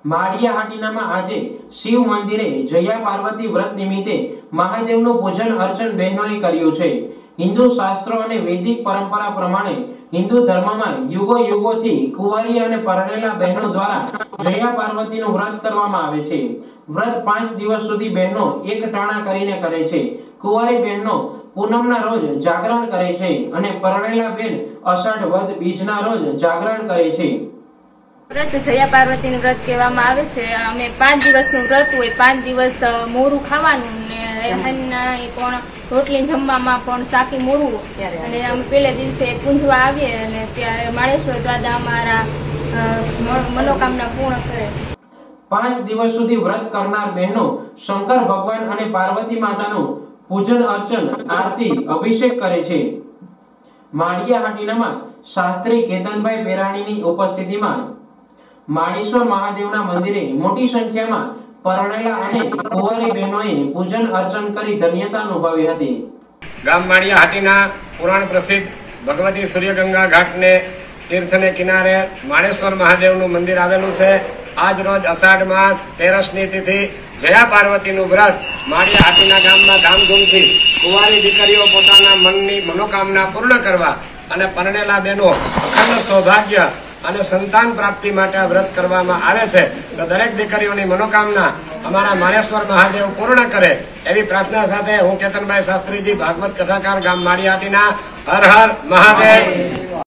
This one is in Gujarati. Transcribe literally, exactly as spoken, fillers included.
માળિયાહાટીનામાં આજે શિવ મંદિરે જયા પાર્વતી વ્રત નિમિત્તે મહાદેવનું પૂજન અર્ચન બહેનોએ કર્યું છે। હિન્દુ શાસ્ત્રો અને વૈદિક પરંપરા પ્રમાણે હિન્દુ ધર્મમાં યુગો યુગોથી કુંવારી અને પરણેલા બહેનો દ્વારા જયા પાર્વતીનું વ્રત કરવામાં આવે છે। વ્રત પાંચ દિવસ સુધી બહેનો એક ટાણા કરીને કરે છે। કુંવારી બહેનો પૂનમના રોજ જાગરણ કરે છે અને પરણેલા બેન અષાઢ વદ બીજના રોજ જાગરણ કરે છે। व्रत जया पार्वती નું व्रत કહેવામાં આવે છે। અમે પાંચ દિવસનું વ્રત હોય, પાંચ દિવસ મોરું ખાવાનું ને રહેના પણ રોટલી જમવામાં પણ સાકી મોરું અને અમે પહેલે દિવસે પૂંજવા આવીએ અને ત્યારે માળેશ્વર દાદા અમારા મનોકામના પૂર્ણ કરે। પાંચ દિવસ સુધી વ્રત કરનાર બહેનો શંકર ભગવાન અને પાર્વતી માતાનું પૂજન અર્ચન આરતી અભિષેક કરે છે। માળિયાહાટીનામાં શાસ્ત્રી કેતનભાઈ પેરાણીની ઉપસ્થિતિમાં માળેશ્વર મહાદેવના મંદિરે મોટી સંખ્યામાં પરણેલા અને કુંવારી બહેનોએ પૂજન અર્ચન કરી ધન્યતા અનુભવી હતી। ગામ માળિયાહાટીના પુરાણ પ્રસિદ્ધ ભગવતી સૂર્યગંગા ઘાટને તીર્થને કિનારે માળેશ્વર મહાદેવનું મંદિર આવેલું છે। આજ રોજ અષાઢ માસ તેરસની તિથિ જયા પાર્વતીનું વ્રત માળિયાહાટીના ગામમાં ધામધૂમથી કુંવારી દીકરીઓ પોતાના મનની મનોકામના પૂર્ણ કરવા અને પરણેલા બહેનો અખંડ સૌભાગ્ય અને સંતાન પ્રાપ્તિ માટે આ વ્રત કરવામાં આવે છે। તો દરેક દીકરીઓની મનોકામના અમારા માળેશ્વર મહાદેવ પૂર્ણ કરે એવી પ્રાર્થના સાથે હું કેતનભાઈ શાસ્ત્રીજી, ભાગવત કથાકાર, ગામ માળિયાહાટીના, હર હર મહાદેવ।